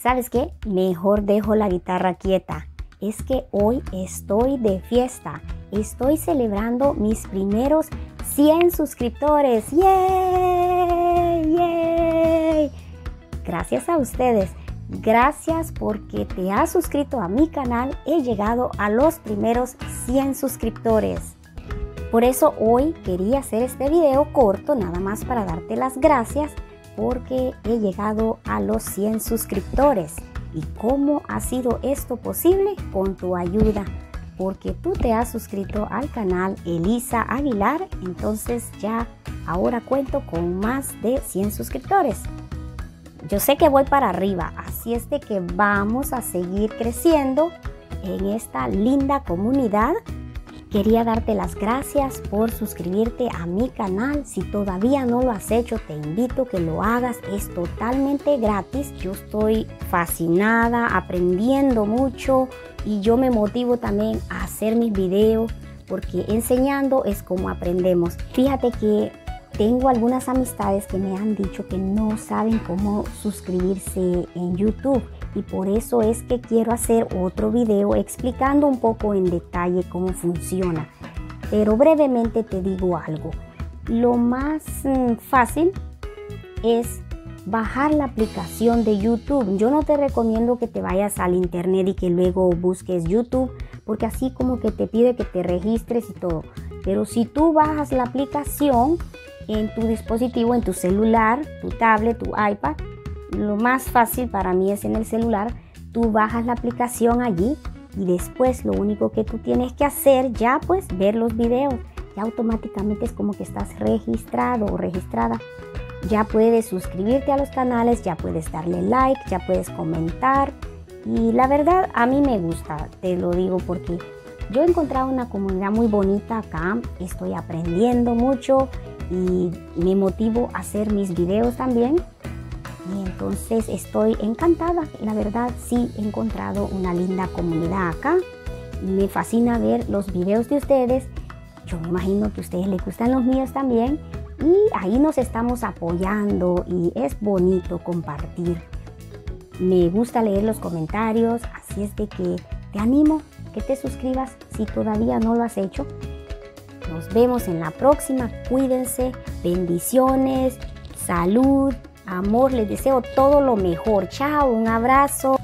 ¿Sabes qué? Mejor dejo la guitarra quieta. Es que hoy estoy de fiesta. Estoy celebrando mis primeros 100 suscriptores. ¡Yay! ¡Yay! Gracias a ustedes. Gracias porque te has suscrito a mi canal. He llegado a los primeros 100 suscriptores. Por eso hoy quería hacer este video corto, nada más para darte las gracias porque he llegado a los 100 suscriptores. ¿Y cómo ha sido esto posible? Con tu ayuda, porque tú te has suscrito al canal Elisa Aguilar, entonces ya ahora cuento con más de 100 suscriptores. Yo sé que voy para arriba, así es de que vamos a seguir creciendo en esta linda comunidad. Quería darte las gracias por suscribirte a mi canal. Si todavía no lo has hecho, te invito a que lo hagas. Es totalmente gratis. Yo estoy fascinada, aprendiendo mucho y yo me motivo también a hacer mis videos porque enseñando es como aprendemos. Fíjate que tengo algunas amistades que me han dicho que no saben cómo suscribirse en YouTube. Y por eso es que quiero hacer otro video explicando un poco en detalle cómo funciona. Pero brevemente te digo algo. Lo más fácil es bajar la aplicación de YouTube. Yo no te recomiendo que te vayas al internet y que luego busques YouTube, porque así como que te pide que te registres y todo. Pero si tú bajas la aplicación en tu dispositivo, en tu celular, tu tablet, tu iPad, lo más fácil para mí es en el celular. Tú bajas la aplicación allí y después lo único que tú tienes que hacer ya pues ver los videos. Ya automáticamente es como que estás registrado o registrada. Ya puedes suscribirte a los canales, ya puedes darle like, ya puedes comentar. Y la verdad a mí me gusta, te lo digo porque yo he encontrado una comunidad muy bonita acá. Estoy aprendiendo mucho y me motivo a hacer mis videos también. Y entonces estoy encantada, la verdad sí he encontrado una linda comunidad acá. Me fascina ver los videos de ustedes, yo me imagino que a ustedes les gustan los míos también. Y ahí nos estamos apoyando y es bonito compartir. Me gusta leer los comentarios, así es de que te animo que te suscribas si todavía no lo has hecho. Nos vemos en la próxima, cuídense, bendiciones, salud. Amor, les deseo todo lo mejor. Chao, un abrazo.